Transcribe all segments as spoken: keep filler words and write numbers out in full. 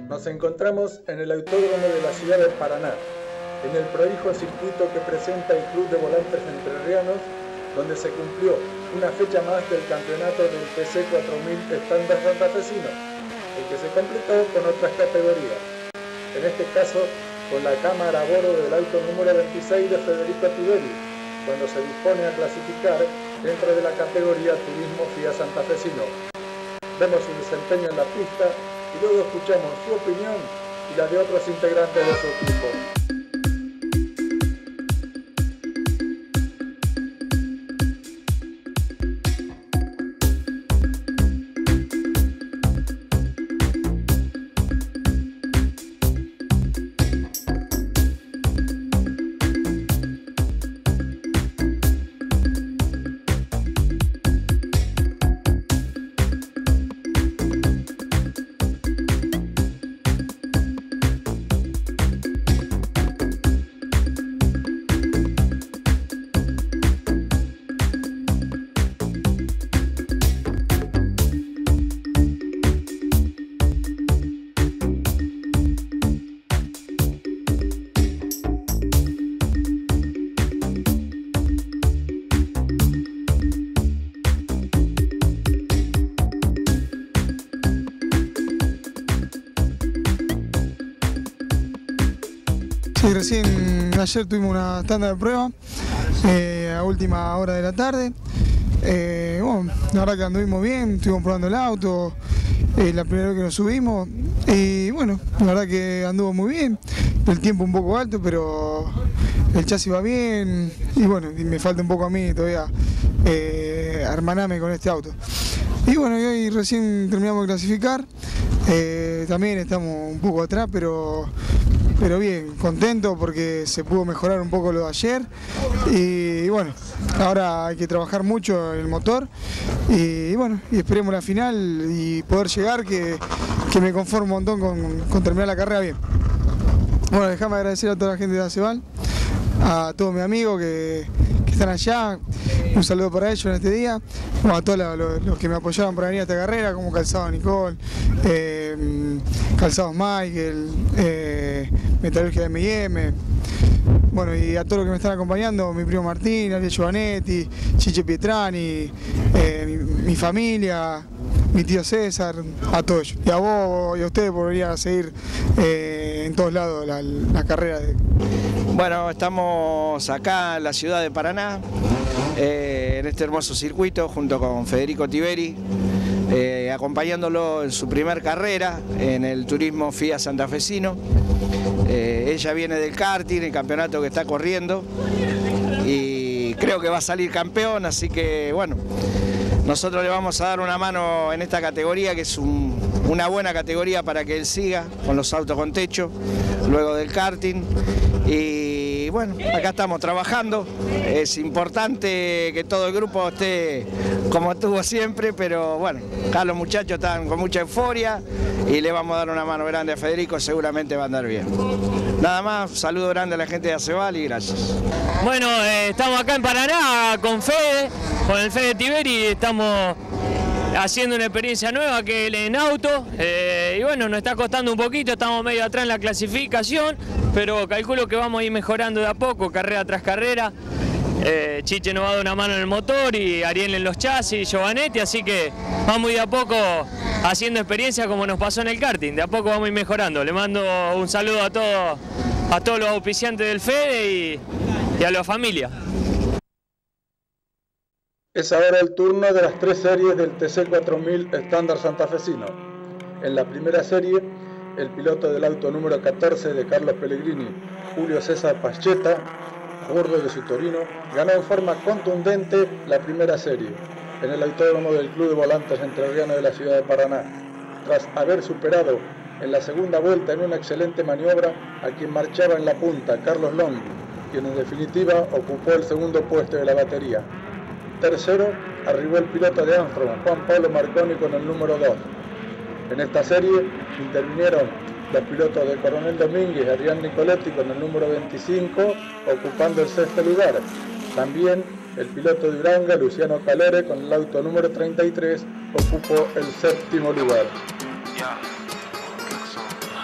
Nos encontramos en el autódromo de la ciudad de Paraná, en el prolijo circuito que presenta el Club de Volantes Entrerrianos, donde se cumplió una fecha más del campeonato del T C cuatro mil estándar santafesino, el que se completó con otras categorías. En este caso, con la cámara a bordo del auto número veintiséis de Federico Tiberi, cuando se dispone a clasificar dentro de la categoría Turismo F I A Santafesino. Vemos su desempeño en la pista y luego escuchamos su opinión y la de otros integrantes de su equipo. Sí, recién ayer tuvimos una tanda de prueba eh, a última hora de la tarde. Eh, bueno, la verdad que anduvimos bien, estuvimos probando el auto, eh, la primera vez que nos subimos y bueno, la verdad que anduvo muy bien, el tiempo un poco alto, pero el chasis va bien y bueno, y me falta un poco a mí todavía eh, hermanarme con este auto. Y bueno, y hoy recién terminamos de clasificar, eh, también estamos un poco atrás, pero... Pero bien, contento porque se pudo mejorar un poco lo de ayer y, y bueno, ahora hay que trabajar mucho en el motor y, y bueno, y esperemos la final y poder llegar, que, que me conformo un montón con, con terminar la carrera bien. Bueno, déjame agradecer a toda la gente de Aceval, a todos mis amigos que, que están allá, un saludo para ellos en este día, bueno, a todos los, los, los que me apoyaron para venir a esta carrera, como Calzado Nicole, eh, Calzados Michael, eh, Metalurgia de M y M, bueno, y a todos los que me están acompañando, mi primo Martín, Ariel Giovanetti, Chiche Pietrani, eh, mi, mi familia, mi tío César, a todos ellos. Y a vos y a ustedes por venir a seguir eh, en todos lados la, la carrera. De... Bueno, estamos acá en la ciudad de Paraná, eh, en este hermoso circuito, junto con Federico Tiberi, eh, acompañándolo en su primer carrera en el Turismo F I A Santafesino. Eh, ella viene del karting, el campeonato que está corriendo, y creo que va a salir campeón, así que bueno, nosotros le vamos a dar una mano en esta categoría, que es un, una buena categoría para que él siga con los autos con techo, luego del karting. Y bueno, acá estamos trabajando. Es importante que todo el grupo esté como estuvo siempre, pero bueno, acá los muchachos están con mucha euforia y le vamos a dar una mano grande a Federico, seguramente va a andar bien. Nada más, un saludo grande a la gente de Aceval y gracias. Bueno, eh, estamos acá en Paraná con Fede, con el Fede Tiberi, estamos haciendo una experiencia nueva que es en auto, eh, y bueno, nos está costando un poquito, estamos medio atrás en la clasificación, pero calculo que vamos a ir mejorando de a poco, carrera tras carrera. Eh, Chiche nos va a dar una mano en el motor y Ariel en los chasis, Giovanetti, así que vamos de a poco haciendo experiencia como nos pasó en el karting, de a poco vamos a ir mejorando. Le mando un saludo a todos, a todos los auspiciantes del Fede y, y a la familia. Es ahora el turno de las tres series del T C cuatro mil estándar santafesino. En la primera serie, el piloto del auto número catorce de Carlos Pellegrini, Julio César Paschetta, a bordo de su Torino, ganó en forma contundente la primera serie, en el autódromo del Club de Volantes Entrerrianos de la ciudad de Paraná, tras haber superado en la segunda vuelta en una excelente maniobra a quien marchaba en la punta, Carlos Long, quien en definitiva ocupó el segundo puesto de la batería. Tercero, arribó el piloto de Armstrong, Juan Pablo Marconi, con el número dos. En esta serie intervinieron los pilotos de Coronel Domínguez y Adrián Nicoletti con el número veinticinco, ocupando el sexto lugar. También el piloto de Uranga, Luciano Calore, con el auto número treinta y tres, ocupó el séptimo lugar.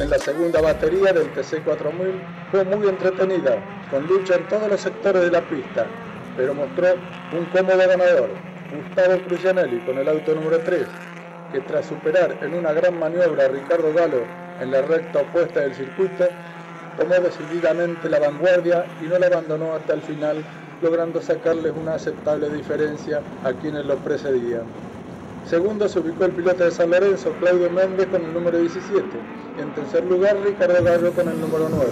en la segunda batería del T C cuatro mil fue muy entretenida, con lucha en todos los sectores de la pista, pero mostró un cómodo ganador, Gustavo Crucianelli, con el auto número tres, que tras superar en una gran maniobra a Ricardo Galo en la recta opuesta del circuito, tomó decididamente la vanguardia y no la abandonó hasta el final, logrando sacarles una aceptable diferencia a quienes lo precedían. Segundo se ubicó el piloto de San Lorenzo, Claudio Méndez, con el número diecisiete, y en tercer lugar Ricardo Gallo con el número nueve.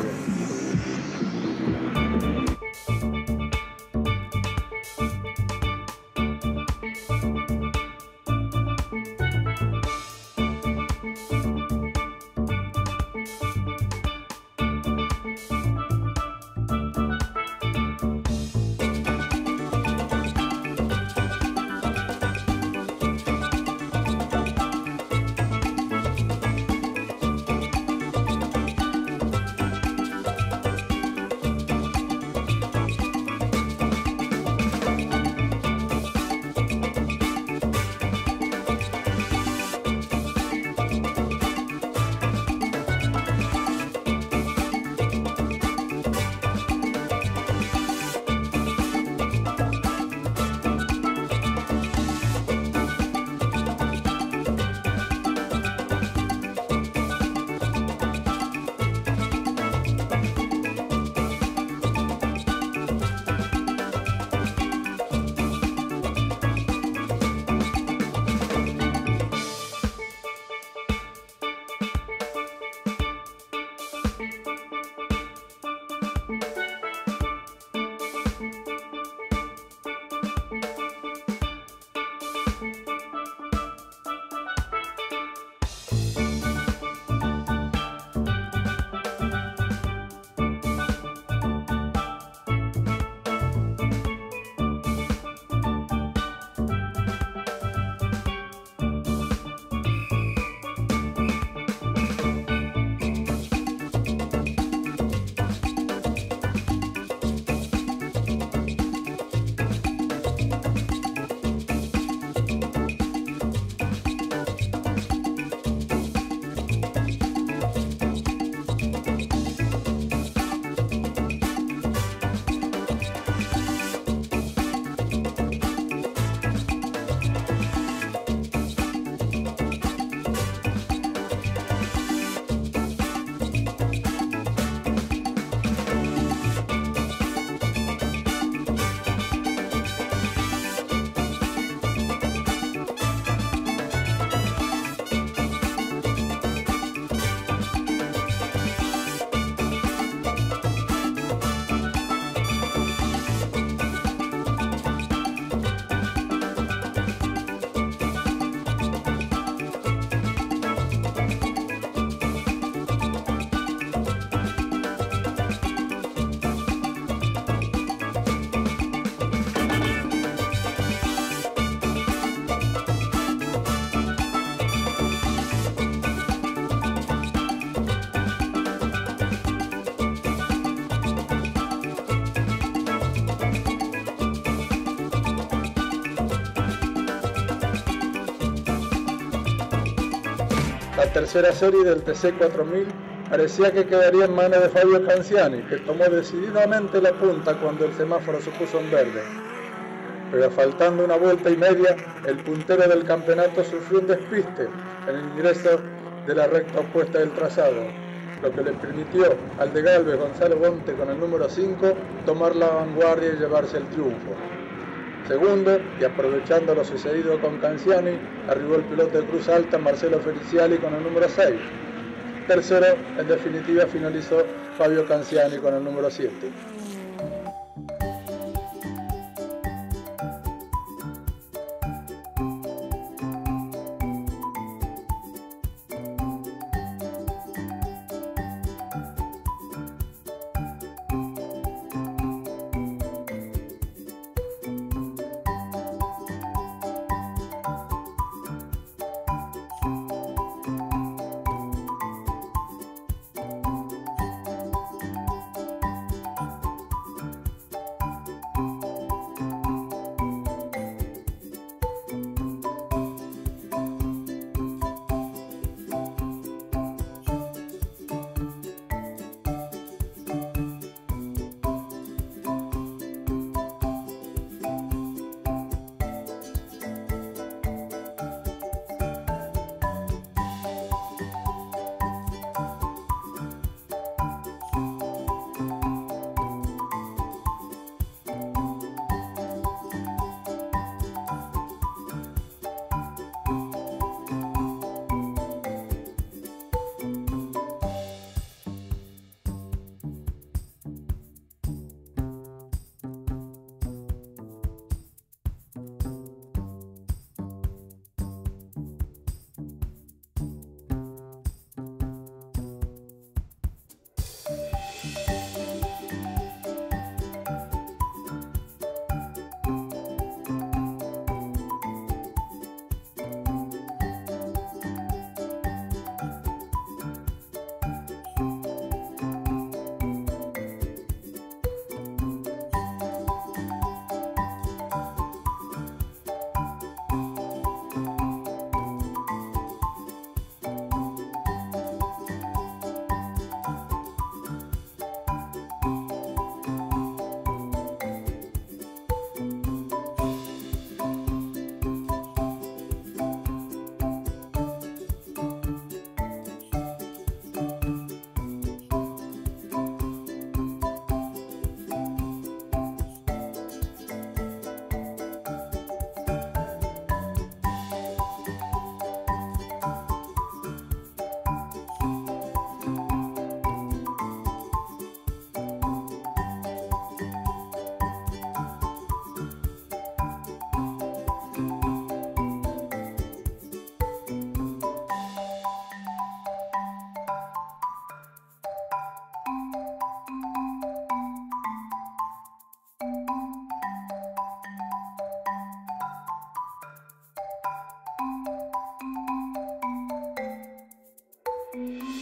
La tercera serie del T C cuatro mil parecía que quedaría en manos de Fabio Canziani, que tomó decididamente la punta cuando el semáforo se puso en verde. Pero faltando una vuelta y media, el puntero del campeonato sufrió un despiste en el ingreso de la recta opuesta del trazado, lo que le permitió al de Galvez, Gonzalo Bonte, con el número cinco, tomar la vanguardia y llevarse el triunfo. Segundo, y aprovechando lo sucedido con Canziani, arribó el piloto de Cruz Alta, Marcelo Feliciali, con el número seis. Tercero, en definitiva, finalizó Fabio Canziani con el número siete.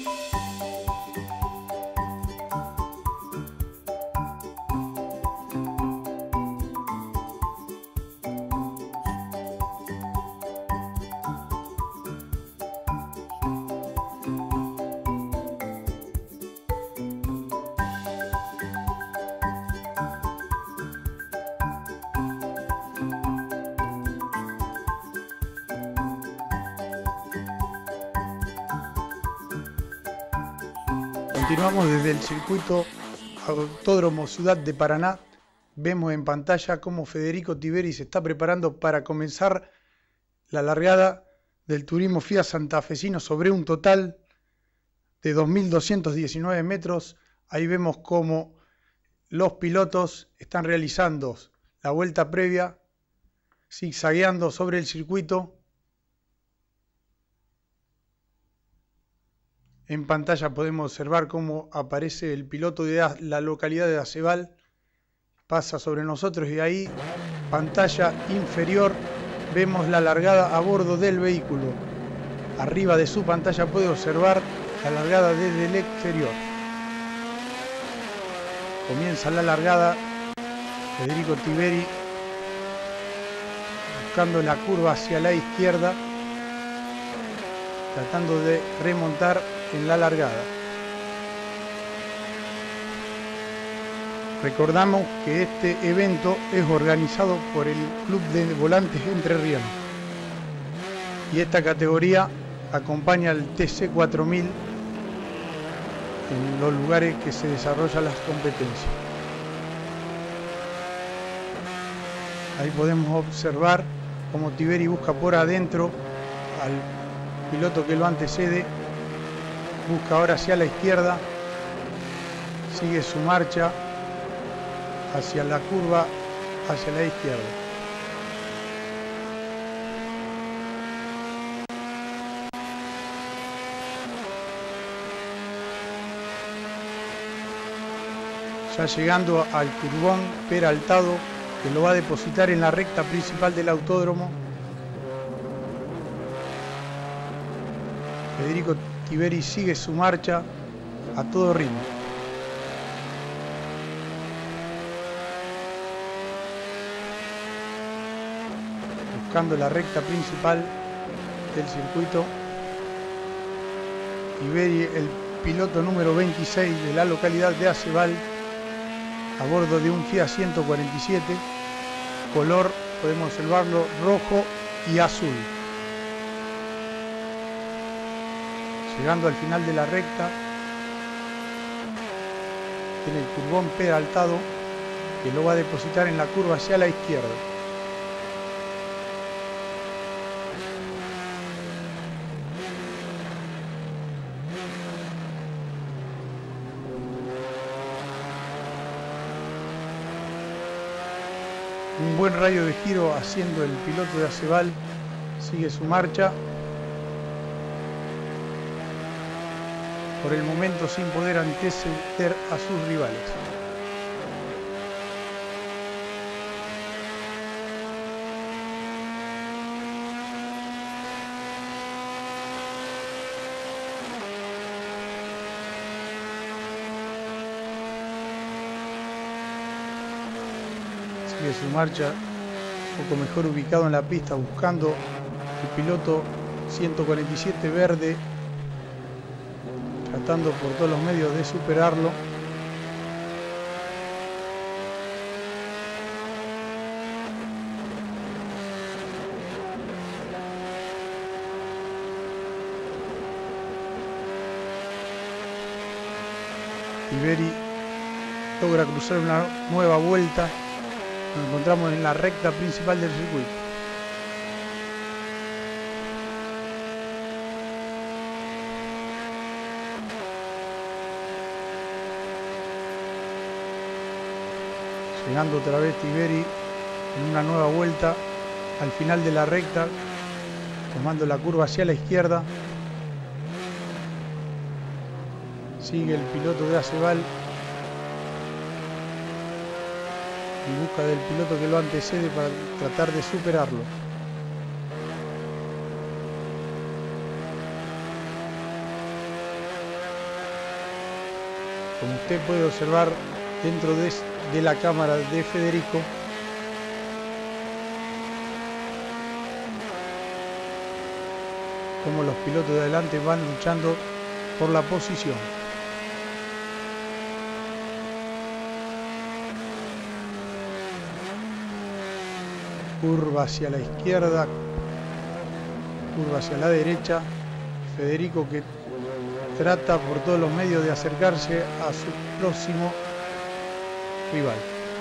Continuamos desde el circuito Autódromo Ciudad de Paraná. Vemos en pantalla cómo Federico Tiberi se está preparando para comenzar la largada del turismo Fiat santafesino sobre un total de dos mil doscientos diecinueve metros. Ahí vemos cómo los pilotos están realizando la vuelta previa, zigzagueando sobre el circuito. En pantalla podemos observar cómo aparece el piloto de la localidad de Acebal, pasa sobre nosotros y ahí, pantalla inferior, vemos la largada a bordo del vehículo. Arriba de su pantalla puede observar la largada desde el exterior. Comienza la largada, Federico Tiberi buscando la curva hacia la izquierda, tratando de remontar en la largada. Recordamos que este evento es organizado por el Club de Volantes Entrerrianos y esta categoría acompaña al T C cuatro mil en los lugares que se desarrollan las competencias. Ahí podemos observar cómo Tiberi busca por adentro al piloto que lo antecede, busca ahora hacia la izquierda, sigue su marcha hacia la curva, hacia la izquierda. Ya llegando al curvón peraltado que lo va a depositar en la recta principal del autódromo, Federico Tiberi sigue su marcha a todo ritmo. Buscando la recta principal del circuito, Tiberi, el piloto número veintiséis de la localidad de Acebal, a bordo de un Fiat ciento cuarenta y siete, color, podemos observarlo, rojo y azul. Llegando al final de la recta, tiene el curvón peraltado que lo va a depositar en la curva hacia la izquierda. Un buen radio de giro haciendo el piloto de Acebal, sigue su marcha. Por el momento sin poder anteceder a sus rivales. Sigue su marcha, un poco mejor ubicado en la pista, buscando el piloto ciento cuarenta y siete verde, tratando por todos los medios de superarlo. Tiberi logra cruzar una nueva vuelta. Nos encontramos en la recta principal del circuito. Llegando otra vez Tiberi en una nueva vuelta al final de la recta, tomando la curva hacia la izquierda. Sigue el piloto de Acebal en busca del piloto que lo antecede para tratar de superarlo. Como usted puede observar dentro de, de la cámara de Federico, como los pilotos de adelante van luchando por la posición. Curva hacia la izquierda, curva hacia la derecha. Federico que trata por todos los medios de acercarse a su próximo rival.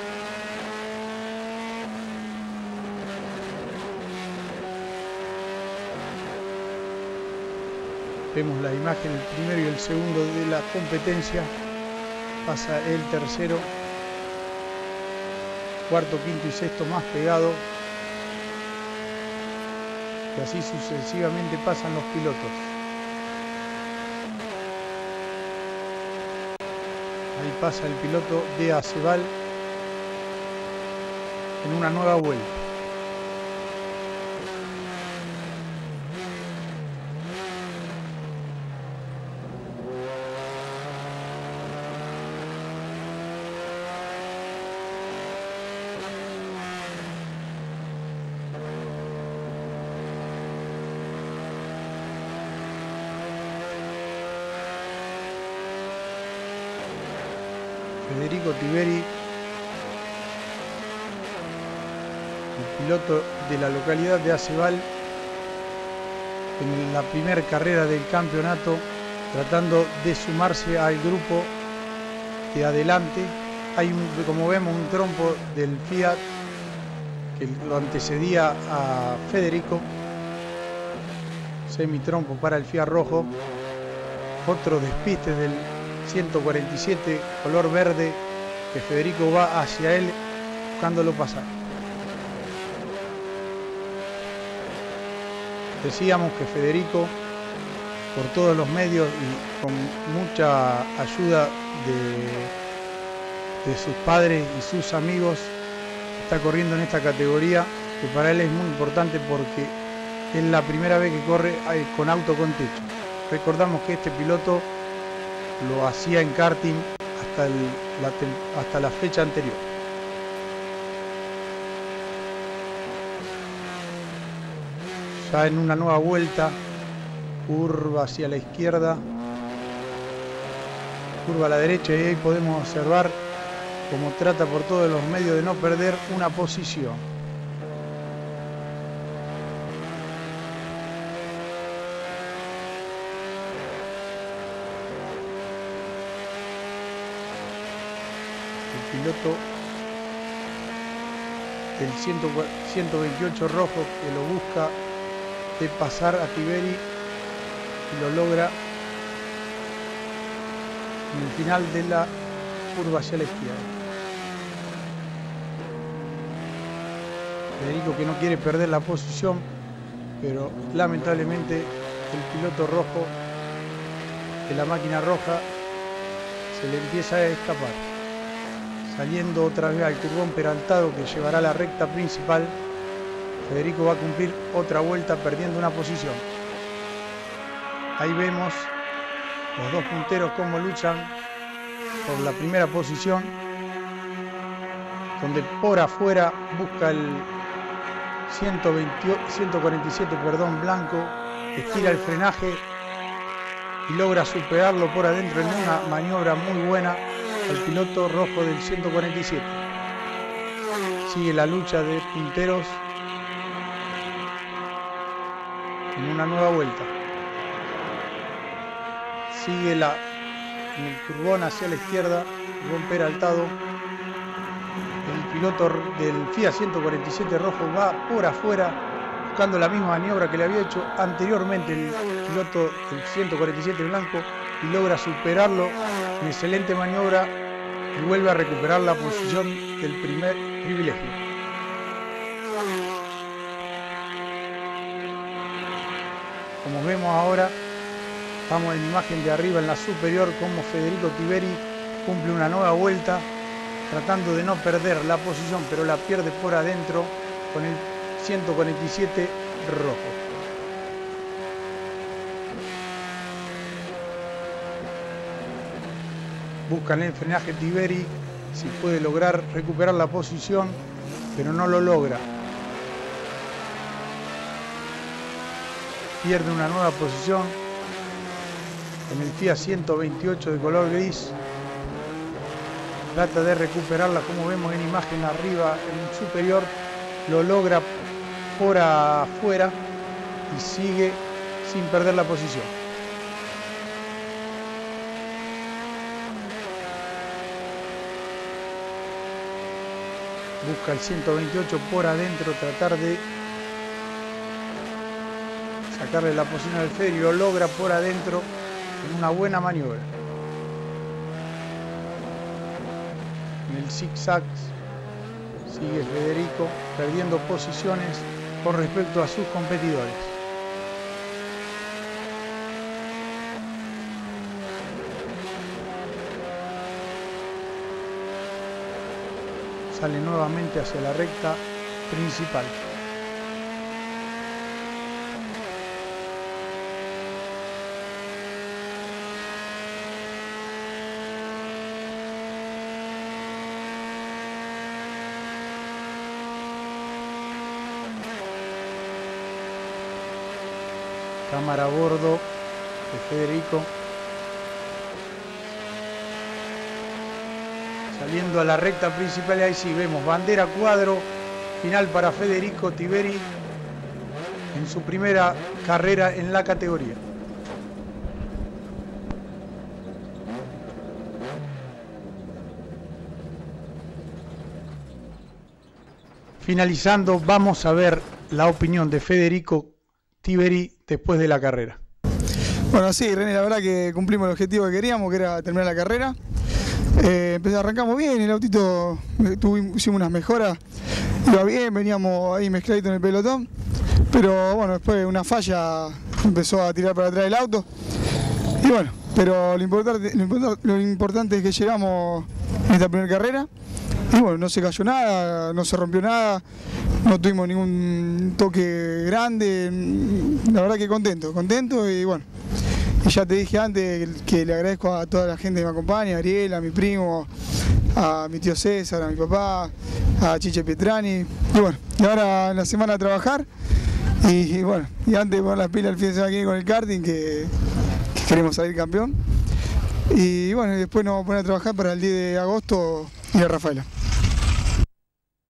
Vemos la imagen, el primero y el segundo de la competencia. Pasa el tercero, cuarto, quinto y sexto más pegado. Y así sucesivamente pasan los pilotos. Ahí pasa el piloto de Aceval en una nueva vuelta. Federico Tiberi, el piloto de la localidad de Aceval, en la primera carrera del campeonato, tratando de sumarse al grupo de adelante. Hay, un, como vemos, un trompo del Fiat que lo antecedía a Federico, semitrompo para el Fiat rojo. Otro despiste del ciento cuarenta y siete color verde, que Federico va hacia él buscándolo pasar. Decíamos que Federico, por todos los medios y con mucha ayuda de, de sus padres y sus amigos, está corriendo en esta categoría, que para él es muy importante porque es la primera vez que corre con auto con techo. Recordamos que este piloto lo hacía en karting hasta, el, la, hasta la fecha anterior. Ya en una nueva vuelta, curva hacia la izquierda, curva a la derecha, y ahí podemos observar cómo trata por todos los medios de no perder una posición. Piloto del ciento veintiocho rojo, que lo busca de pasar a Tiberi y lo logra en el final de la curva hacia la izquierda. Federico, que no quiere perder la posición, pero lamentablemente el piloto rojo de la máquina roja se le empieza a escapar. Saliendo otra vez al turbón peraltado que llevará a la recta principal, Federico va a cumplir otra vuelta perdiendo una posición. Ahí vemos los dos punteros cómo luchan por la primera posición, donde por afuera busca el ciento veinte, ciento cuarenta y siete perdón, blanco, estira el frenaje y logra superarlo por adentro en una maniobra muy buena al piloto rojo del ciento cuarenta y siete. Sigue la lucha de punteros en una nueva vuelta. Sigue la, en el turbón hacia la izquierda, turbón peraltado. El piloto del Fiat ciento cuarenta y siete rojo va por afuera buscando la misma maniobra que le había hecho anteriormente el piloto del ciento cuarenta y siete blanco, y logra superarlo en excelente maniobra y vuelve a recuperar la posición del primer privilegio. Como vemos ahora, estamos en imagen de arriba en la superior, como Federico Tiberi cumple una nueva vuelta tratando de no perder la posición, pero la pierde por adentro con el ciento cuarenta y siete rojo. Buscan el frenaje Tiberi, si puede lograr recuperar la posición, pero no lo logra. Pierde una nueva posición en el Fiat ciento veintiocho de color gris. Trata de recuperarla, como vemos en imagen arriba, en superior, lo logra por afuera y sigue sin perder la posición. Busca el ciento veintiocho por adentro, tratar de sacarle la posición al Federico, y lo logra por adentro en una buena maniobra. En el zigzag sigue Federico perdiendo posiciones con respecto a sus competidores. Sale nuevamente hacia la recta principal. Cámara a bordo de Federico. Saliendo a la recta principal, y ahí sí vemos bandera cuadro final para Federico Tiberi en su primera carrera en la categoría. Finalizando, vamos a ver la opinión de Federico Tiberi después de la carrera. Bueno, sí, René, la verdad que cumplimos el objetivo que queríamos, que era terminar la carrera. Eh, arrancamos bien, el autito tuvimos, hicimos unas mejoras, iba bien, veníamos ahí mezcladitos en el pelotón, pero bueno, después una falla empezó a tirar para atrás el auto, y bueno, pero lo importante, lo importante, lo importante es que llegamos en esta primera carrera, y bueno, no se cayó nada, no se rompió nada, no tuvimos ningún toque grande, la verdad que contento, contento y bueno. Y ya te dije antes que le agradezco a toda la gente que me acompaña, a Ariel, a mi primo, a mi tío César, a mi papá, a Chiche Pietrani. Y bueno, y ahora en la semana a trabajar. Y, y bueno, y antes de poner las pilas el fin de semana aquí con el karting, que, que queremos salir campeón. Y bueno, y después nos vamos a poner a trabajar para el diez de agosto ir a Rafaela.